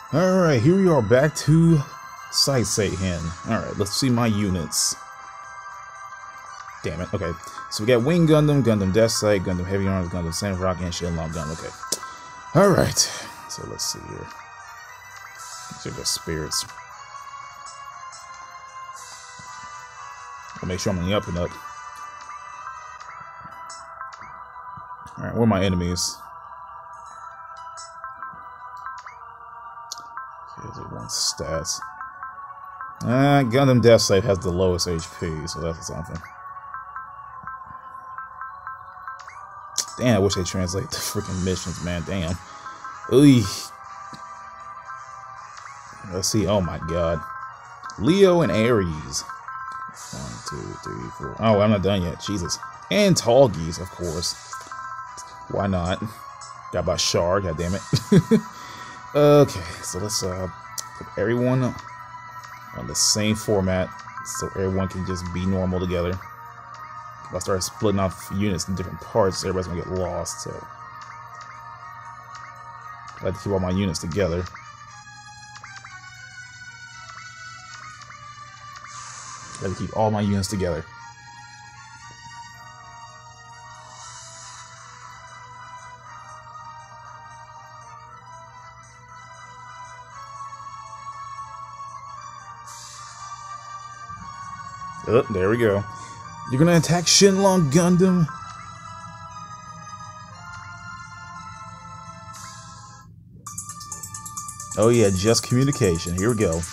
Alright, here we are back to Sightseeing. Alright, let's see my units. Damn it, okay. So we got Wing Gundam, Gundam Death Sight, Gundam Heavy Arms, Gundam Sandrock, and Shenlong Gun. Okay. Alright, so let's see here. These are the spirits. We'll make sure I'm on the up and up. Alright, where are my enemies? Here's one stats. Gundam Death Sight has the lowest HP, so that's something. Damn, I wish they translate the freaking missions, man. Damn. Oy. Let's see. Oh my god. Leo and Aries. 1, 2, 3, 4. Oh, I'm not done yet. Jesus. And Tallgeese, of course. Why not? Got by Char, god damn it. Okay, so let's put everyone on the same format so everyone can just be normal together. If I start splitting off units in different parts, everybody's gonna get lost, so I like to keep all my units together. I like to keep all my units together. Oh, there we go. You're gonna attack Shenlong Gundam? Oh yeah, just communication. Here we go.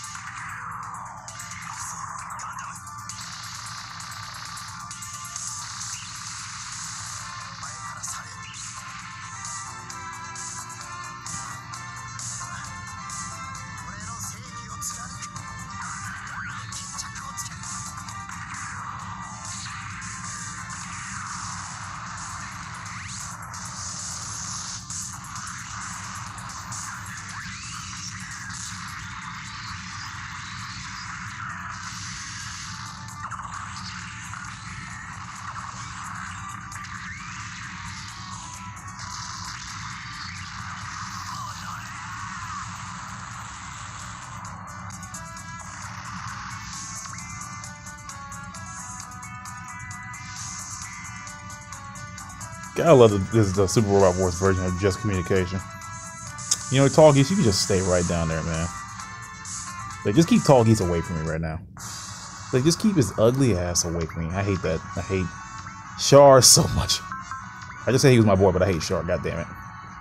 I love this is the Super Robot Wars version of just communication. You know, Tallgeese, you can just stay right down there, man. Like, just keep Tallgeese away from me right now. Like, just keep his ugly ass away from me. I hate that. I hate Char so much. I just say he was my boy, but I hate Char. God damn it.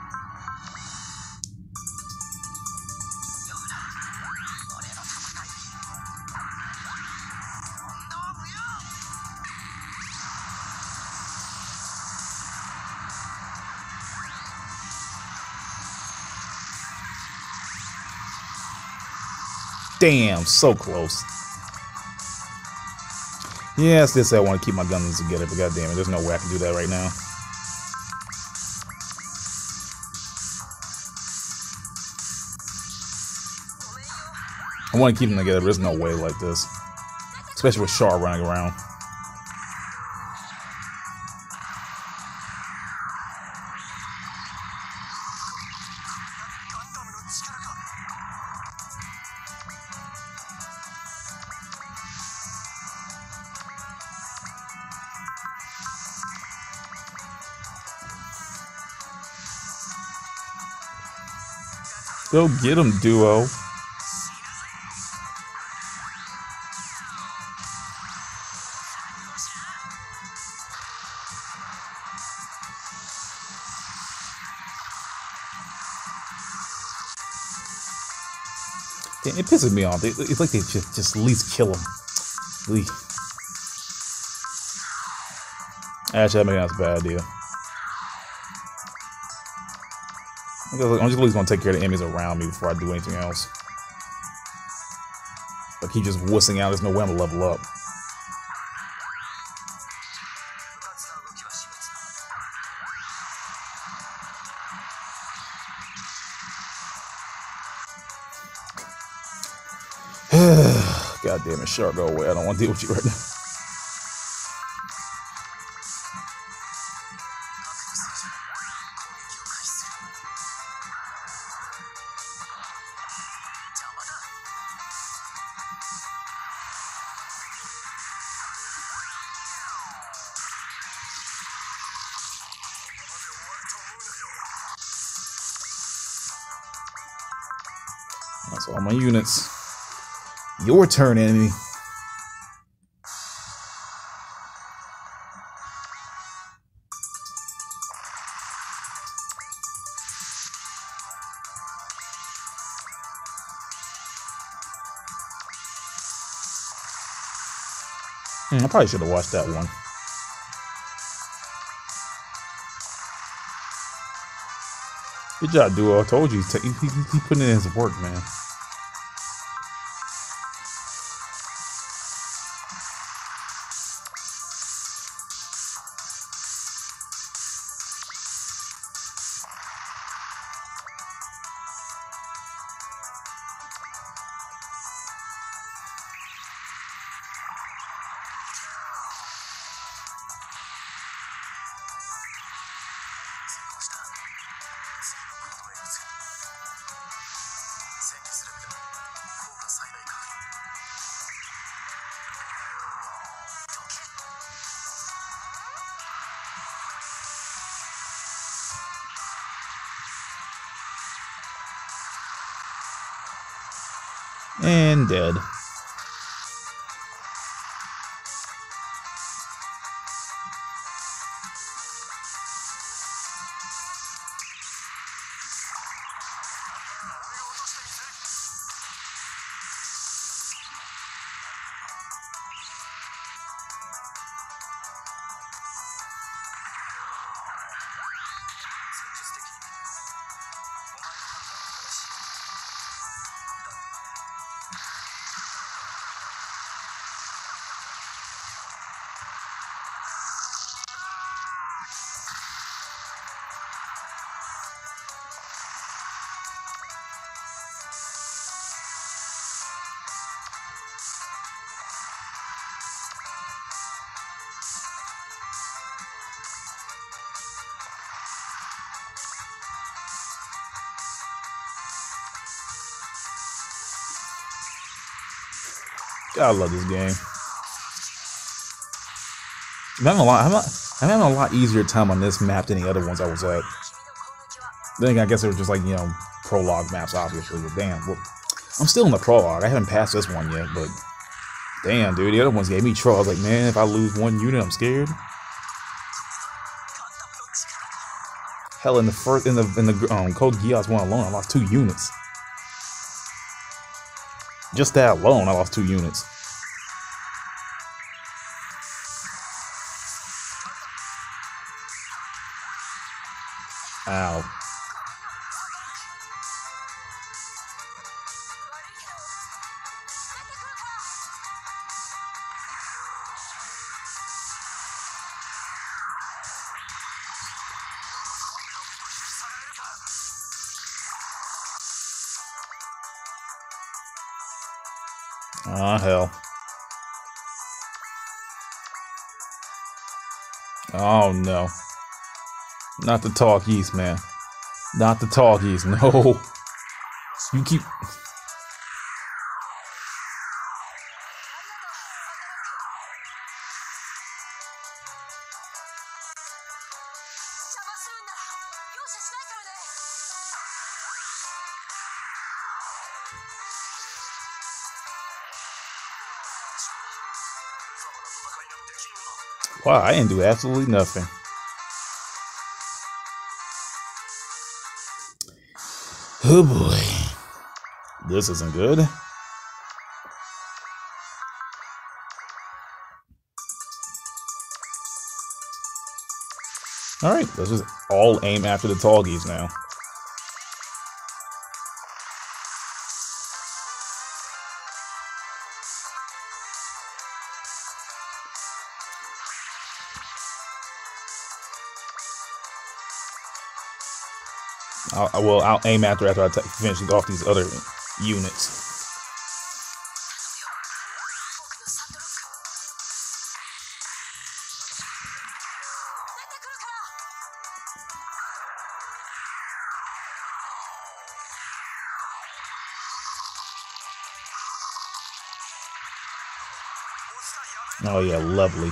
Damn, so close. Yeah, it's this I want to keep my Gundams together, but goddamn it, there's no way I can do that right now. I want to keep them together, but there's no way like this. Especially with Char running around. Go get him, Duo. Damn, it pisses me off. It's like they just at least kill him. Actually, I think that's a bad idea. I'm just at least gonna take care of the enemies around me before I do anything else. Like, he just wussing out, there's no way I'm gonna level up. God damn it, Char, go away. I don't want to deal with you right now. That's all my units. Your turn, enemy. I probably should have watched that one. Good job, Duo. I told you. He putting in his work, man. And dead. God, I love this game. I'm having a lot easier time on this map than the other ones I was at. Then again, I guess they were just like, you know, prologue maps, obviously. But damn, well, I'm still in the prologue. I haven't passed this one yet, but damn, dude, the other ones gave me trouble. I was like, man, if I lose one unit, I'm scared. Hell, in the Code Geass one alone, I lost 2 units. Just that alone, I lost 2 units. Ow. Ah, hell. Oh, no. Not the talkies, man. Not the talkies, no. You keep... Wow, I didn't do absolutely nothing. Oh boy. This isn't good. Alright, let's just all aim after the Talgies now. I'll aim after I finish off these other units. Oh yeah, lovely.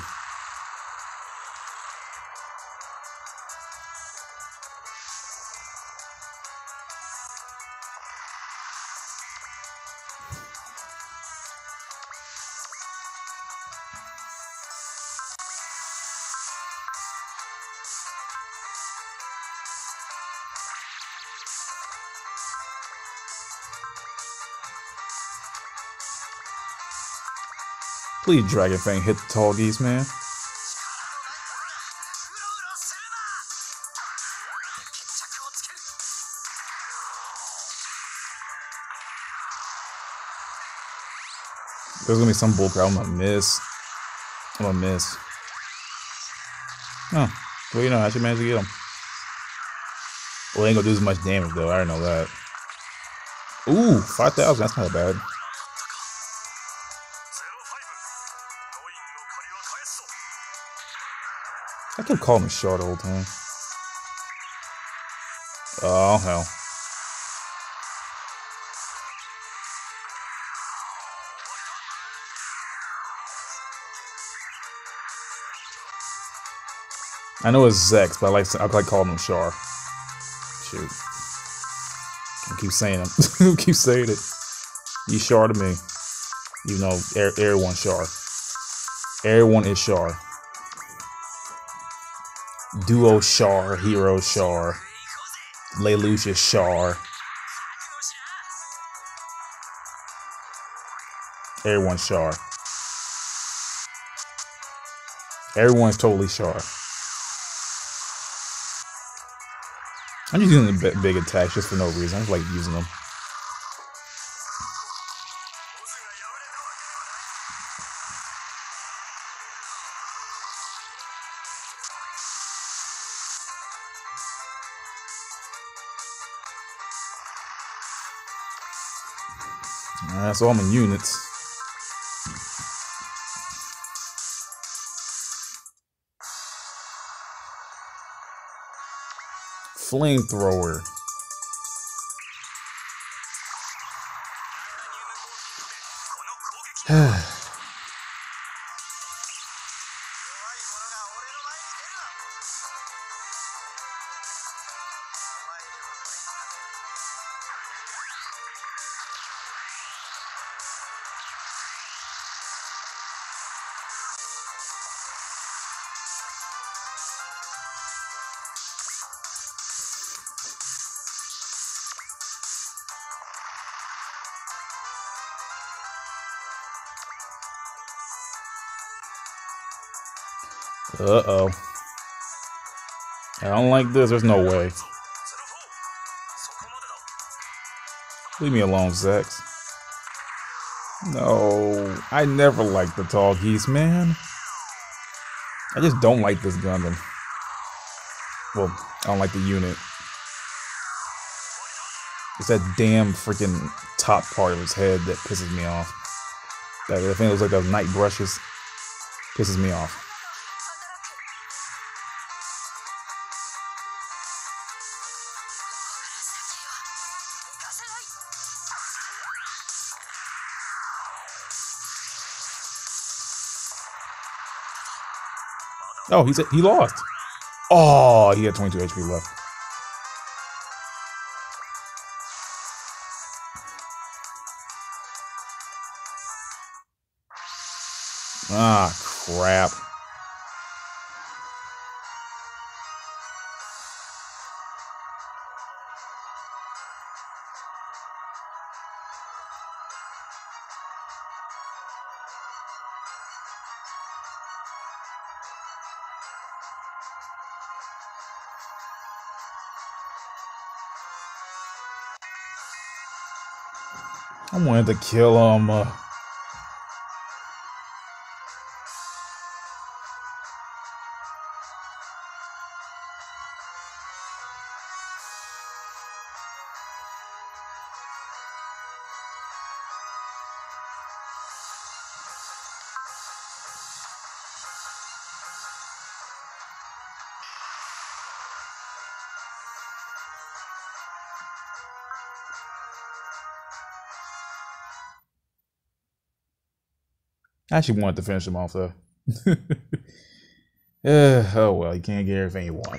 Please, Dragon Fang, hit the tall geese, man. There's gonna be some bullcrap. I'm gonna miss. I'm gonna miss. Oh, well, you know, I should manage to get him. Well, it ain't gonna do as much damage, though. I already know that. Ooh, 5,000. That's not bad. I kept calling him Char the whole time. Oh, hell. I know it's Zex, but I like calling him Char. Shoot. I keep saying him. I keep saying it. You Char to me. You know, everyone's Char. Everyone is Char. Duo Char, Hero Char, Lelouch is Char. Everyone's Char. Everyone's totally Char. I'm just using the big attacks just for no reason. I just like using them. Alright, so I'm in units. Flamethrower. Uh-oh. I don't like this. There's no way. Leave me alone, Zex. No. I never liked the tall geese, man. I just don't like this Gundam. Well, I don't like the unit. It's that damn freaking top part of his head that pisses me off. That thing looks like those night brushes. Pisses me off. Oh, he lost. Oh, he had 22 HP left. Ah, crap. I wanted to kill him. I actually wanted to finish him off, though. Oh well, you can't get everything you want.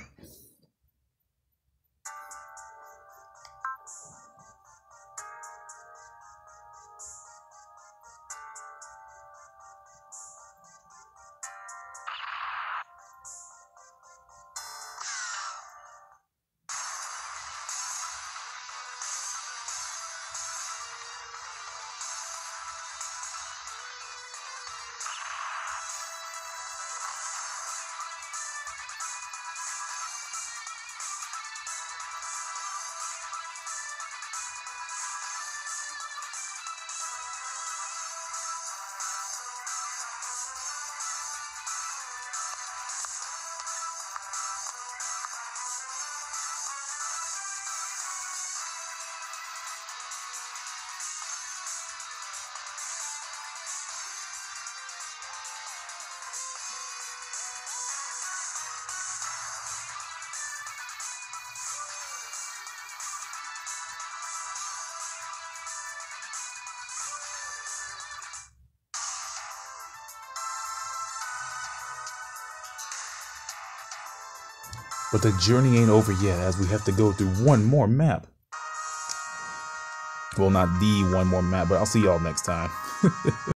But the journey ain't over yet, as we have to go through one more map. Well, not the one more map, but I'll see y'all next time.